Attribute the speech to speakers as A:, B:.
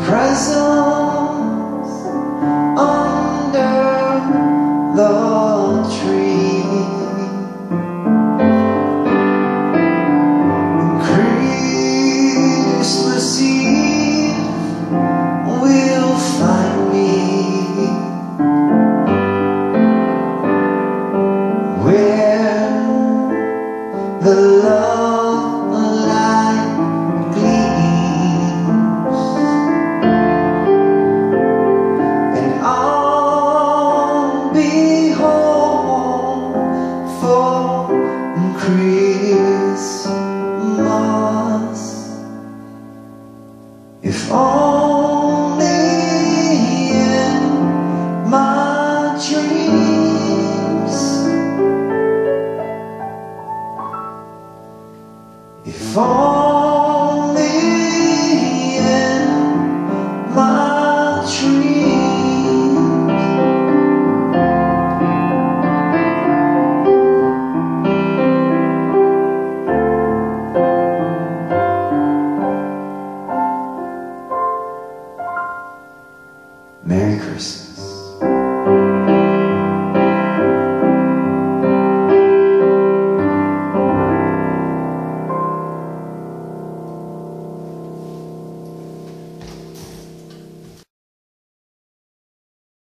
A: presents under the tree. Christmas Eve will find me where the love light gleams, and I'll be home for Christmas. If only in my dreams, if only in my dreams. Merry Christmas.